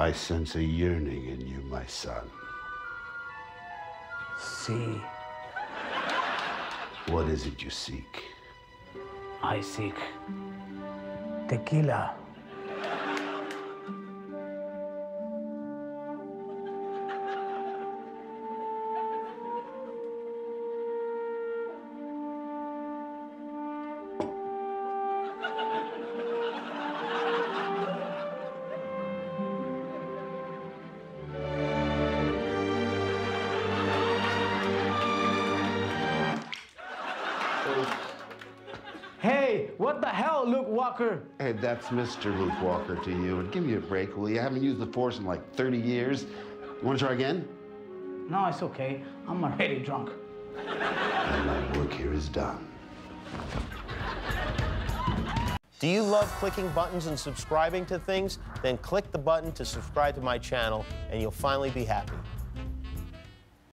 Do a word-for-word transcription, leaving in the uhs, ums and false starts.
I sense a yearning in you, my son. See. What is it you seek? I seek tequila. Hey, what the hell, Luke Walker? Hey, that's Mister Luke Walker to you. And give me a break, will you? I haven't used the Force in like thirty years. You want to try again? No, it's okay. I'm already drunk. And my work here is done. Do you love clicking buttons and subscribing to things? Then click the button to subscribe to my channel, and you'll finally be happy.